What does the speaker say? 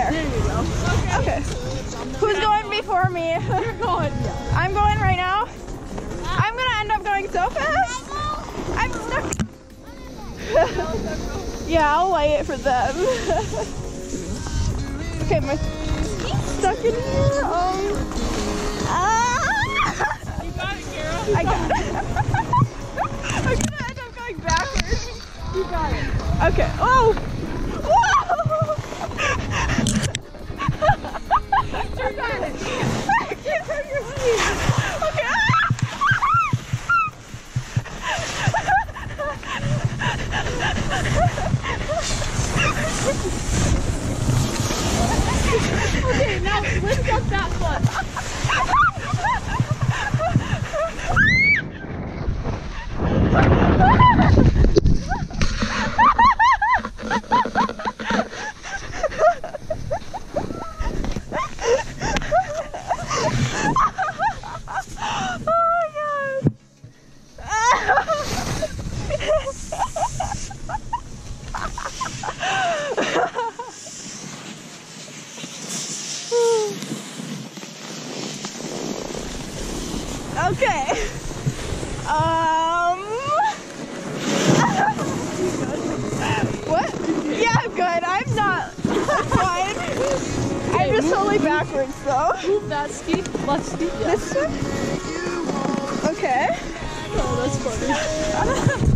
There. There you go. Okay. Who's going before me? You're going. Yeah. I'm going right now. I'm gonna end up going so fast. I'm stuck. Yeah, I'll wait for them. Okay, my feet's stuck in here. You got it, Cara. I got it. I'm gonna end up going backwards. You got it. Okay. Oh! Whoa! You got it. I can't turn your feet. Okay. Okay, now lift up that foot. Okay. What? Yeah, I'm good. I'm not. I'm fine. I'm just totally backwards though. Move that steep, left steep. Yeah. This one? Okay. Oh, that's funny.